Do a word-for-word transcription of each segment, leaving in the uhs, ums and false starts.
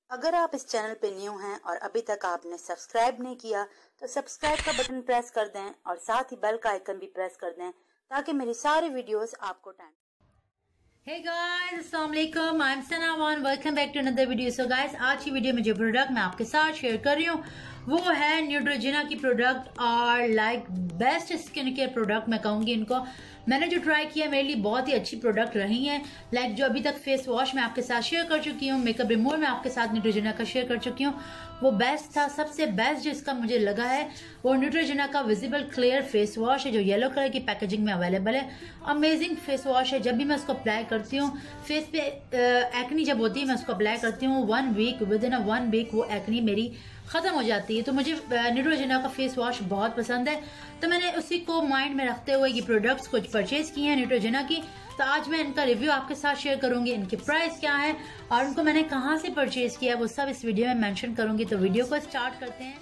अगर आप इस चैनल पे न्यू हैं और अभी तक आपने सब्सक्राइब नहीं किया तो सब्सक्राइब का बटन प्रेस कर दें और साथ ही बेल का आइकन भी प्रेस कर दें ताकि मेरी सारी वीडियोस आपको टाइम। Hey guys, अस्सलाम वालेकुम, I am Sana one, welcome back to another video. So guys, आज की वीडियो में जो प्रोडक्ट मैं आपके साथ शेयर कर रही हूँ वो है न्यूट्रोजेना की प्रोडक्ट और like best skin care product मैं कहूँगी इनको। मैंने जो ट्राई किया मेरे लिए बहुत ही अच्छी प्रोडक्ट रही हैं। लाइक जो अभी तक फेस वॉश मैं आपके साथ शेयर कर चुकी हूँ, मेकअप रिमूवर मैं आपके साथ न्यूट्रोजेना का शेयर कर चुकी हूँ, वो बेस्ट था। सबसे बेस्ट जिसका मुझे लगा है वो न्यूट्रोजेना का विजिबल क्लियर फेस वॉश है जो येलो कलर की पैकेजिंग में अवेलेबल है। अमेजिंग फेस वॉश है। जब भी मैं उसको अप्लाई करती हूँ फेस पे एक्नी जब होती है मैं उसको अप्लाई करती हूँ, one week within a one week वो एक्नी मेरी खत्म हो जाती है। तो मुझे न्यूट्रोजेना का फेस वॉश बहुत पसंद है, तो मैंने उसी को माइंड में रखते हुए ये प्रोडक्ट्स कुछ परचेज किए हैं न्यूट्रोजेना की। तो आज मैं इनका रिव्यू आपके साथ शेयर करूंगी, इनके प्राइस क्या है और उनको मैंने कहाँ से परचेज किया है वो सब इस वीडियो में मेंशन करूंगी। तो वीडियो को स्टार्ट करते हैं।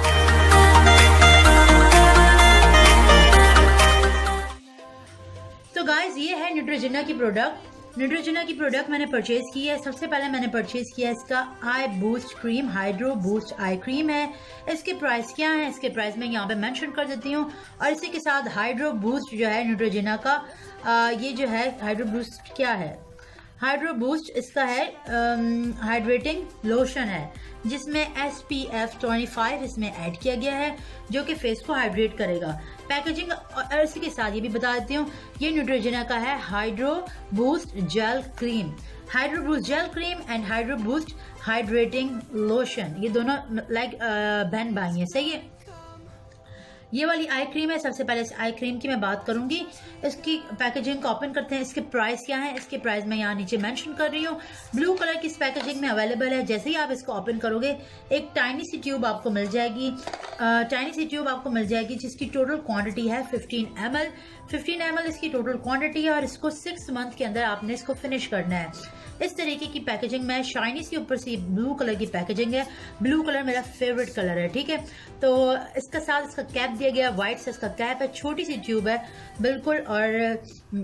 तो गाइज ये है न्यूट्रोजेना की प्रोडक्ट। न्यूट्रोजेना की प्रोडक्ट मैंने परचेज की है। सबसे पहले मैंने परचेज किया इसका eye boost cream, hydro boost eye cream है। इसके प्राइस क्या है, इसके प्राइस मैं यहाँ पे मेंशन कर देती हूँ। और इसी के साथ हाइड्रो बूस्ट जो है न्यूट्रोजेना का, आ, ये जो है हाइड्रो बूस्ट क्या है, हाइड्रो बूस्ट इसका है हाइड्रेटिंग लोशन है जिसमें एस पी एफ पच्चीस इसमें ऐड किया गया है जो कि फेस को हाइड्रेट करेगा। पैकेजिंग और इसी के साथ ये भी बता देती हूँ, ये न्यूट्रोजेना का है hydro boost gel cream, hydro boost gel cream and hydro boost hydrating lotion. ये दोनों लाइक बहन भाई है, सही है। ये वाली आई क्रीम है। सबसे पहले इस आई क्रीम की मैं बात करूंगी। इसकी पैकेजिंग को ओपन करते हैं। इसके प्राइस क्या है, इसके प्राइस मैं यहाँ नीचे मेंशन कर रही हूँ। ब्लू कलर की इस पैकेजिंग में अवेलेबल है। जैसे ही आप इसको ओपन करोगे एक टाइनी सी ट्यूब आपको मिल जाएगी, टाइनी सी ट्यूब आपको मिल जाएगी जिसकी टोटल क्वांटिटी है फिफ्टीन एम एल। फिफ्टीन एम एल इसकी टोटल क्वांटिटी है और इसको सिक्स मंथ के अंदर आपने इसको फिनिश करना है। इस तरीके की पैकेजिंग में शाइनी सी ऊपर से ब्लू कलर की पैकेजिंग है। ब्लू कलर मेरा फेवरेट कलर है, ठीक है। तो इसका साथ इसका कैप दिया गया, व्हाइट से इसका कैप है, छोटी सी ट्यूब है बिल्कुल और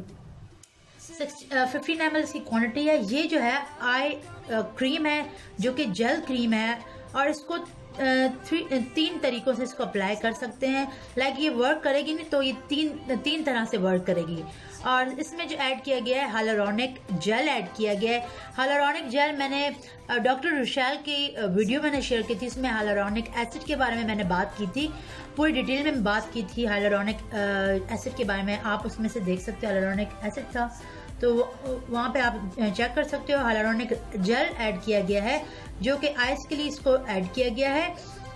फिफ्टीन एम एल इसकी क्वांटिटी है। ये जो है आई क्रीम है जो कि जेल क्रीम है और इसको थ्री तीन तरीकों से इसको अप्लाई कर सकते हैं। लाइक ये वर्क करेगी नहीं तो ये तीन तीन तरह से वर्क करेगी। और इसमें जो ऐड किया गया है हाइलुरोनिक जेल ऐड किया गया है। हाइलुरोनिक जेल मैंने डॉक्टर रुशैल की वीडियो मैंने शेयर की थी, इसमें हाइलुरोनिक एसिड के बारे में मैंने बात की थी, पूरी डिटेल में बात की थी हाइलुरोनिक एसिड के बारे में। आप उसमें से देख सकते हो हाइलुरोनिक एसिड था तो वहाँ पे आप चेक कर सकते हो। हाइलुरोनिक जेल ऐड किया गया है जो कि आइस के लिए इसको ऐड किया गया है।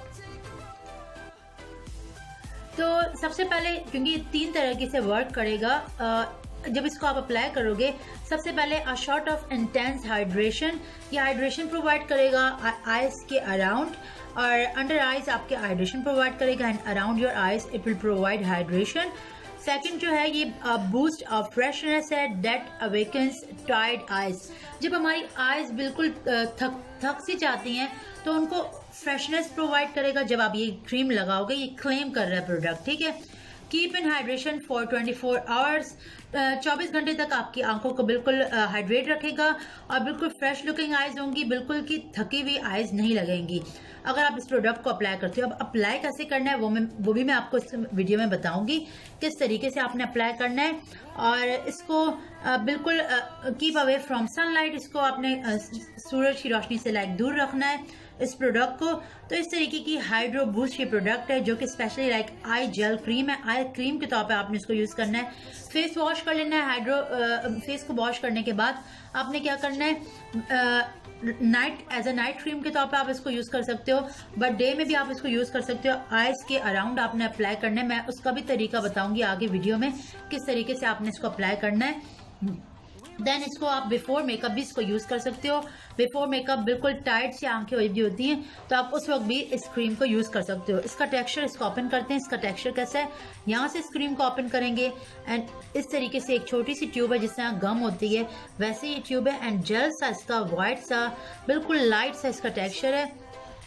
तो सबसे पहले क्योंकि ये तीन तरीके से वर्क करेगा, जब इसको आप अप्लाई करोगे सबसे पहले a shot of intense hydration, ये हाइड्रेशन प्रोवाइड करेगा आइज के अराउंड और अंडर आइज आपके हाइड्रेशन प्रोवाइड करेगा and around your eyes it will provide hydration. Second जो है ये बूस्ट ऑफ फ्रेशनेस है दैट अवेकन्स टायर्ड आइज। जब हमारी आइज बिल्कुल थक थक सी जाती हैं तो उनको फ्रेशनेस प्रोवाइड करेगा जब आप ये क्रीम लगाओगे। ये क्लेम कर रहा है प्रोडक्ट, ठीक है। Keep in hydration for twenty four hours, चौबीस घंटे तक आपकी आंखों को बिल्कुल हाइड्रेट रखेगा और बिल्कुल फ्रेश लुकिंग आइज होंगी, बिल्कुल की थकी हुई आइज नहीं लगेंगी अगर आप इस प्रोडक्ट को अप्लाई करते हो। अब अप्लाई कैसे करना है वो मैं वो भी मैं आपको इस वीडियो में बताऊंगी किस तरीके से आपने अप्लाई करना है। और इसको बिल्कुल कीप अवे फ्रॉम सनलाइट, इसको आपने सूरज की रोशनी से लाइक दूर रखना है इस प्रोडक्ट को। तो इस तरीके की हाइड्रो बूस्ट ये प्रोडक्ट है जो कि specially like eye gel cream है। आई क्रीम के तौर पे आपने इसको यूज करना है। फेस वॉश कर लेना है। हाइड्रो फेस को वॉश करने के बाद आपने क्या करना है, night as a night cream के तौर पे आप इसको यूज कर सकते हो, बट डे में भी आप इसको यूज कर सकते हो। आइज के अराउंड आपने अप्लाई करना है। मैं उसका भी तरीका बताऊंगी आगे वीडियो में किस तरीके से आपने इसको अप्लाई करना है। देन इसको आप बिफोर मेकअप भी इसको यूज कर सकते हो। बिफोर मेकअप बिल्कुल टाइट सी आंखें हुई भी होती हैं तो आप उस वक्त भी इस क्रीम को यूज कर सकते हो। इसका टेक्सचर, इसको ओपन करते हैं, इसका टेक्सचर कैसा है। यहाँ से इस क्रीम को ओपन करेंगे एंड इस तरीके से एक छोटी सी ट्यूब है जिस तरह गम होती है वैसे ये ट्यूब है एंड जेल सा इसका व्हाइट सा बिल्कुल लाइट सा इसका टेक्सचर है।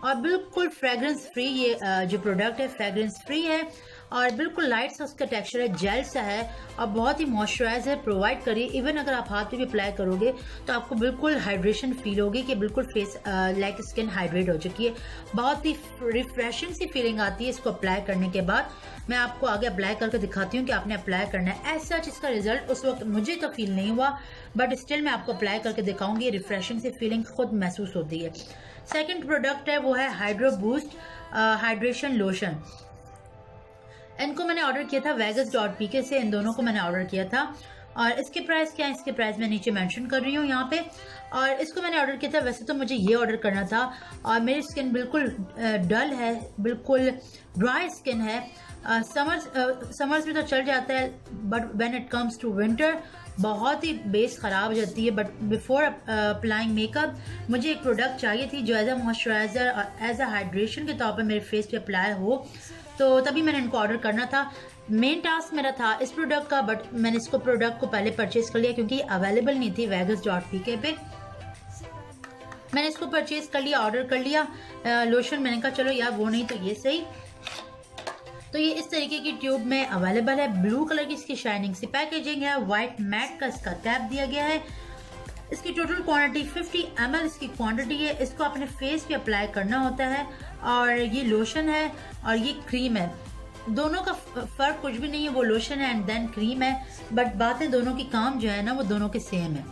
और बिल्कुल फ्रेग्रेंस फ्री ये जो प्रोडक्ट है फ्रेग्रेंस फ्री है और बिल्कुल लाइट सा उसका टेक्सचर है, जेल सा है और बहुत ही मॉइस्चराइजर प्रोवाइड करिए। इवन अगर आप हाथ पे भी अप्लाई करोगे तो आपको बिल्कुल हाइड्रेशन फील होगी कि बिल्कुल फेस लाइक स्किन हाइड्रेट हो चुकी है। बहुत ही रिफ्रेशिंग सी फीलिंग आती है इसको अप्लाई करने के बाद। मैं आपको आगे अप्लाई करके दिखाती हूँ कि आपने अप्लाई करना है। एज सच इसका रिजल्ट उस वक्त मुझे तो फील नहीं हुआ, बट स्टिल मैं आपको अप्लाई करके दिखाऊंगी। रिफ्रेशिंग सी फीलिंग खुद महसूस होती है। सेकेंड प्रोडक्ट है वो है हाइड्रो बूस्ट हाइड्रेशन लोशन। इनको मैंने ऑर्डर किया था वेगस डॉट पी के से, इन दोनों को मैंने ऑर्डर किया था और इसके प्राइस क्या है, इसके प्राइस मैं नीचे मेंशन कर रही हूँ यहाँ पे। और इसको मैंने ऑर्डर किया था, वैसे तो मुझे ये ऑर्डर करना था और मेरी स्किन बिल्कुल डल है, बिल्कुल ड्राई स्किन है। समर्स समर्स में तो चल जाता है, but when it comes to winter बहुत ही बेस ख़राब हो जाती है। बट बिफोर अप्लाइंग मेकअप मुझे एक प्रोडक्ट चाहिए थी जो एज अ मॉइस्चराइज़र और एज अ हाइड्रेशन के तौर पर मेरे फेस पे अप्लाई हो, तो तभी मैंने इनको ऑर्डर करना था। मेन टास्क मेरा था इस प्रोडक्ट का, बट मैंने इसको प्रोडक्ट को पहले परचेज कर लिया क्योंकि अवेलेबल नहीं थी वेगस डॉट पी के पे। मैंने इसको परचेज कर लिया, ऑर्डर कर लिया लोशन। मैंने कहा चलो यार वो नहीं तो ये सही। तो ये इस तरीके की ट्यूब में अवेलेबल है। ब्लू कलर की इसकी शाइनिंग सी पैकेजिंग है, व्हाइट मैट का इसका कैप दिया गया है। इसकी टोटल क्वांटिटी पचास एम एल इसकी क्वांटिटी है। इसको अपने फेस पे अप्लाई करना होता है और ये लोशन है और ये क्रीम है। दोनों का फर्क कुछ भी नहीं है, वो लोशन है एंड देन क्रीम है, बट बातें दोनों की काम जो है ना वो दोनों के सेम है।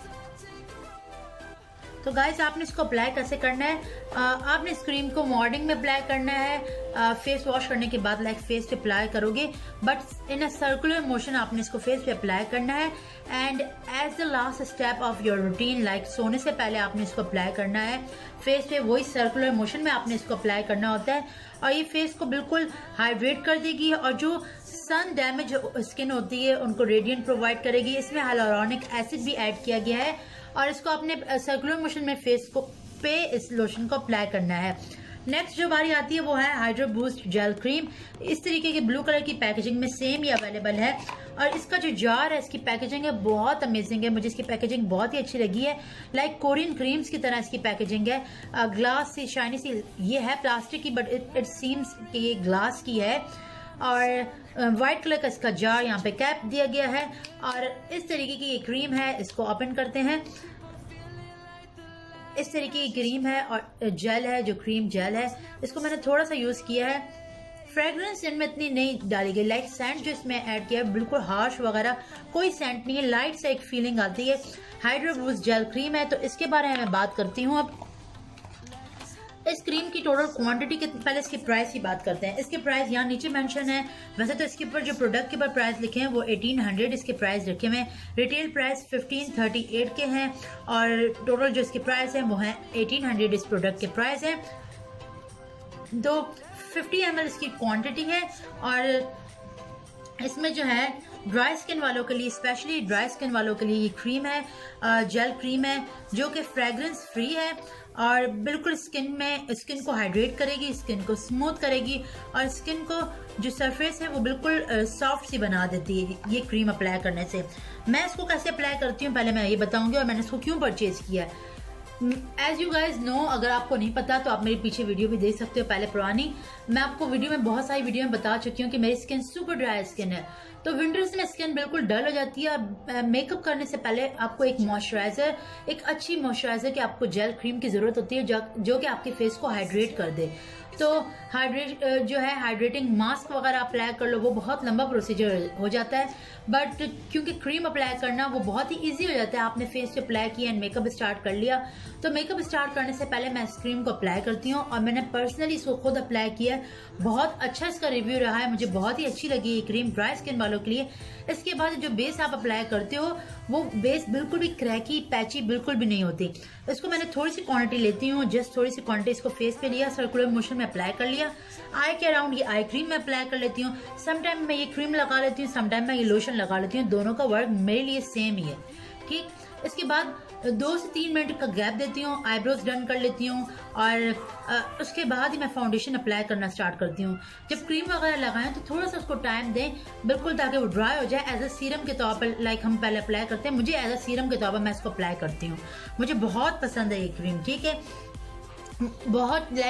तो गाइस आपने इसको अप्लाई कैसे करना है, आ, आपने इस क्रीम को मॉर्निंग में अप्लाई करना है, आ, फेस वॉश करने के बाद लाइक फेस पे अप्लाई करोगे, but in a circular motion आपने इसको फेस पे अप्लाई करना है। And as the last step of your routine, like सोने से पहले आपने इसको अप्लाई करना है फेस पे, वही सर्कुलर मोशन में आपने इसको अप्लाई करना होता है और ये फेस को बिल्कुल हाइड्रेट कर देगी और जो सन डैमेज स्किन होती है उनको रेडिएंट प्रोवाइड करेगी। इसमें हाइलुरोनिक एसिड भी ऐड किया गया है और इसको अपने सर्कुलर मोशन में फेस को पे इस लोशन को अप्लाई करना है। नेक्स्ट जो बारी आती है वो है हाइड्रो बूस्ट जेल क्रीम। इस तरीके की ब्लू कलर की पैकेजिंग में सेम ये अवेलेबल है और इसका जो जार है इसकी पैकेजिंग है बहुत अमेजिंग है। मुझे इसकी पैकेजिंग बहुत ही अच्छी लगी है, लाइक कोरियन क्रीम्स की तरह इसकी पैकेजिंग है। ग्लास सी शाइनी सी, ये है प्लास्टिक की बट इट इट सीम्स कि ये ग्लास की है और वाइट कलर का इसका जार, यहाँ पे कैप दिया गया है और इस तरीके की ये क्रीम है। इसको ओपन करते हैं, इस तरीके की क्रीम है और जेल है जो क्रीम जेल है। इसको मैंने थोड़ा सा यूज किया है, फ्रेग्रेंस इनमें इतनी नहीं डाली गई, लाइक सेंट जो इसमें ऐड किया है बिल्कुल हार्श वगैरह कोई सेंट नहीं है, लाइट से एक फीलिंग आती है। हाइड्रो बूस्ट जेल क्रीम है, तो इसके बारे में मैं बात करती हूँ अब। इस क्रीम की टोटल क्वांटिटी के पहले इसके प्राइस की बात करते हैं। इसके प्राइस यहाँ नीचे मेंशन है, वैसे तो इसके ऊपर जो प्रोडक्ट के ऊपर प्राइस लिखे हैं वो अठारह सौ इसके प्राइस रखे हुए हैं। रिटेल प्राइस पंद्रह सौ अड़तीस के हैं और टोटल जो इसके प्राइस है वो है अठारह सौ इस प्रोडक्ट के प्राइस है। तो पचास एम एल इसकी क्वांटिटी है और इसमें जो है ड्राई स्किन वालों के लिए, स्पेशली ड्राई स्किन वालों के लिए ये क्रीम है, जेल क्रीम है जो कि फ्रेग्रेंस फ्री है और बिल्कुल स्किन में स्किन को हाइड्रेट करेगी, स्किन को स्मूथ करेगी और स्किन को जो सरफेस है वो बिल्कुल सॉफ्ट सी बना देती है ये क्रीम अप्लाई करने से। मैं इसको कैसे अप्लाई करती हूँ पहले मैं ये बताऊंगी और मैंने इसको क्यों परचेज किया है। एज यू गाइज नो, अगर आपको नहीं पता तो आप मेरे पीछे वीडियो भी देख सकते हो पहले पुरानी। मैं आपको वीडियो में बहुत सारी वीडियो में बता चुकी हूँ कि मेरी स्किन सुपर ड्राई स्किन है, तो विंटर्स में स्किन बिल्कुल डल हो जाती है और मेकअप करने से पहले आपको एक मॉइस्चराइजर, एक अच्छी मॉइस्चराइजर की आपको जेल क्रीम की जरूरत होती है जो, जो कि आपके फेस को हाइड्रेट कर दे। तो हाइड्रेट जो है हाइड्रेटिंग मास्क वगैरह अप्लाई कर लो, वो बहुत लंबा प्रोसीजर हो जाता है, बट क्योंकि क्रीम अप्लाई करना वो बहुत ही इजी हो जाता है। आपने फेस पे अप्लाई किया एंड मेकअप स्टार्ट कर लिया, तो मेकअप स्टार्ट करने से पहले मैं इस क्रीम को अप्लाई करती हूँ और मैंने पर्सनली इसको खुद अप्लाई किया है। बहुत अच्छा इसका रिव्यू रहा है, मुझे बहुत ही अच्छी लगी ये क्रीम ड्राई स्किन वालों के लिए। इसके बाद जो बेस आप अप्लाई करते हो वो बेस बिल्कुल भी क्रैकी पैची बिल्कुल भी नहीं होती। इसको मैंने थोड़ी सी क्वांटिटी लेती हूँ, जस्ट थोड़ी सी क्वांटिटी इसको फेस पे लिया, सर्कुलर मोशन में अप्लाई कर लिया। आई के अराउंड ये आई क्रीम में अप्लाई कर लेती हूँ, समटाइम मैं ये क्रीम लगा लेती हूँ, समटाइम मैं ये लोशन लगा लेती हूँ, दोनों का वर्क मेरे लिए सेम ही है। ठीक, इसके बाद दो से तीन मिनट का गैप देती हूँ, आईब्रोज डन कर लेती हूँ और आ, उसके बाद ही मैं फाउंडेशन अप्लाई करना स्टार्ट करती हूँ। जब क्रीम वगैरह लगाएं तो थोड़ा सा उसको टाइम दें बिल्कुल ताकि वो ड्राई हो जाए। एज अ सीरम के तौर पर लाइक हम पहले अप्लाई करते हैं, मुझे एज अ सीरम के तौर पर मैं इसको अप्लाई करती हूँ। मुझे बहुत पसंद है ये क्रीम, ठीक है, बहुत लाइक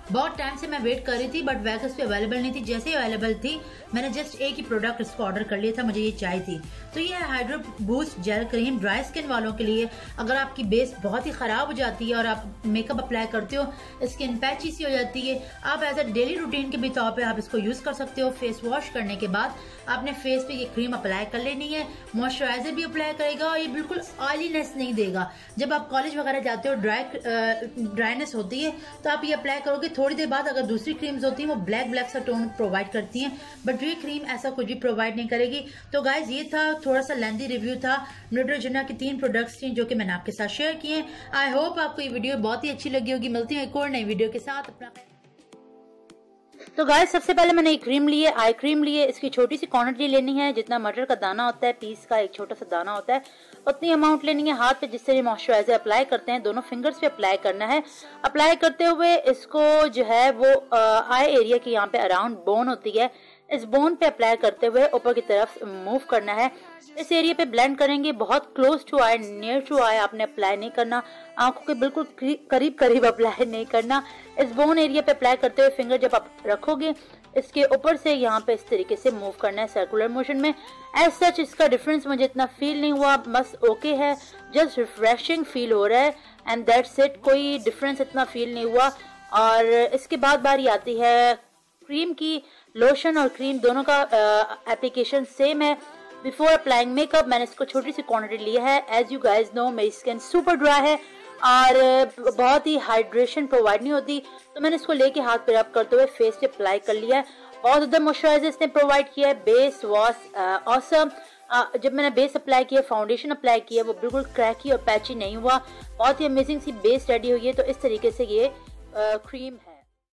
बहुत टाइम से मैं वेट कर रही थी बट वैक्स पे अवेलेबल नहीं थी। जैसे ही अवेलेबल थी मैंने जस्ट एक ही प्रोडक्ट इसको ऑर्डर कर लिया था, मुझे ये चाहिए थी। तो ये है hydro boost gel cream dry skin वालों के लिए। अगर आपकी बेस बहुत ही खराब हो जाती है और आप मेकअप अप्लाई करते हो, स्किन पैची सी हो जाती है, आप एज अ डेली रूटीन के भी तौर पे आप इसको यूज कर सकते हो। फेस वॉश करने के बाद आपने फेस पे ये क्रीम अप्लाई कर लेनी है, मॉइस्चराइजर भी अप्लाई करेगा और ये बिल्कुल ऑयलीनेस नहीं देगा। जब आप कॉलेज वगैरह जाते हो ड्राई ड्राइनेस होती है तो आप ये अप्लाई करोगे, थोड़ी देर बाद अगर दूसरी क्रीम्स होती हैं वो ब्लैक ब्लैक सा टोन प्रोवाइड करती हैं, बट ये क्रीम ऐसा कुछ भी प्रोवाइड नहीं करेगी। तो गाइज ये था थोड़ा सा लेंथी रिव्यू था न्यूट्रोजेना की तीन प्रोडक्ट्स थी जो कि मैंने आपके साथ शेयर किए। आई होप आपको ये वीडियो बहुत ही अच्छी लगी होगी। मिलती है एक और नई वीडियो के साथ। अपना तो गाइस सबसे पहले मैंने एक क्रीम ली है, आई क्रीम ली है। इसकी छोटी सी क्वांटिटी लेनी है, जितना मटर का दाना होता है, पीस का एक छोटा सा दाना होता है, उतनी अमाउंट लेनी है। हाथ पे जिससे ये मॉइस्चराइजर अप्लाई करते हैं दोनों फिंगर्स पे अप्लाई करना है। अप्लाई करते हुए इसको जो है वो आई एरिया की यहाँ पे अराउंड बोन होती है, इस बोन पे अप्लाई करते हुए ऊपर की तरफ मूव करना है। इस एरिया पे ब्लेंड करेंगे, बहुत close to eye, near to eye आपने अप्लाई नहीं करना, आंखों के बिल्कुल करीब करीब अप्लाई नहीं करना। इस बोन एरिया पे अप्लाई करते हुए फिंगर जब आप रखोगे इसके ऊपर से यहाँ पे इस तरीके से मूव करना है सर्कुलर मोशन में। एज सच इसका डिफरेंस मुझे इतना फील नहीं हुआ, बस ओके है, जस्ट रिफ्रेशिंग फील हो रहा है एंड दैट्स इट। कोई डिफरेंस इतना फील नहीं हुआ। और इसके बाद बारी आती है क्रीम की। लोशन और क्रीम दोनों का एप्लीकेशन सेम है। बिफोर अप्लाइंग मेकअप मैंने इसको छोटी सी क्वांटिटी लिया है। एज यू गाइज नो मेरी स्किन सुपर ड्राई है और बहुत ही हाइड्रेशन प्रोवाइड नहीं होती, तो मैंने इसको लेके हाथ पे रब करते हुए फेस पे अप्लाई कर लिया है। बहुत ज़्यादा मॉइस्चराइजर इसने प्रोवाइड किया है। Base was awesome. जब मैंने बेस अप्लाई किया, फाउंडेशन अप्लाई किया, वो बिल्कुल क्रैकी और पैची नहीं हुआ, बहुत ही अमेजिंग सी बेस रेडी हुई है। तो इस तरीके से ये क्रीम